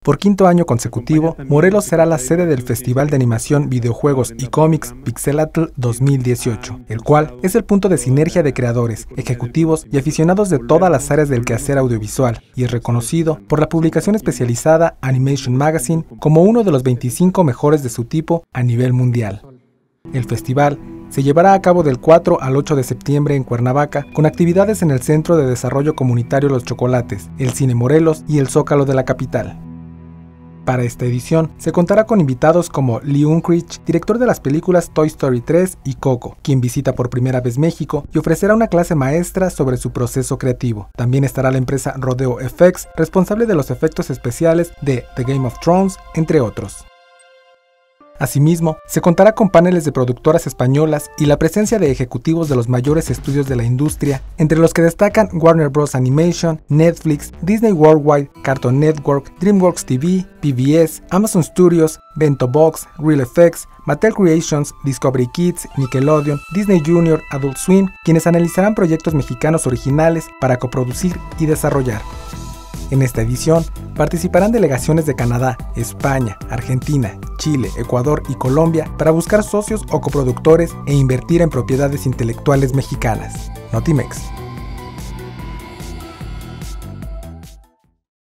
Por quinto año consecutivo, Morelos será la sede del Festival de Animación, Videojuegos y Cómics Pixelatl 2018, el cual es el punto de sinergia de creadores, ejecutivos y aficionados de todas las áreas del quehacer audiovisual, y es reconocido por la publicación especializada Animation Magazine como uno de los 25 mejores de su tipo a nivel mundial. El festival se llevará a cabo del 4 al 8 de septiembre en Cuernavaca, con actividades en el Centro de Desarrollo Comunitario Los Chocolates, el Cine Morelos y el Zócalo de la capital. Para esta edición se contará con invitados como Lee Unkrich, director de las películas Toy Story 3 y Coco, quien visita por primera vez México y ofrecerá una clase maestra sobre su proceso creativo. También estará la empresa Rodeo FX, responsable de los efectos especiales de The Game of Thrones, entre otros. Asimismo, se contará con paneles de productoras españolas y la presencia de ejecutivos de los mayores estudios de la industria, entre los que destacan Warner Bros. Animation, Netflix, Disney Worldwide, Cartoon Network, DreamWorks TV, PBS, Amazon Studios, Bento Box, Real FX, Mattel Creations, Discovery Kids, Nickelodeon, Disney Junior, Adult Swim, quienes analizarán proyectos mexicanos originales para coproducir y desarrollar. En esta edición participarán delegaciones de Canadá, España, Argentina, Chile, Ecuador y Colombia para buscar socios o coproductores e invertir en propiedades intelectuales mexicanas. Notimex.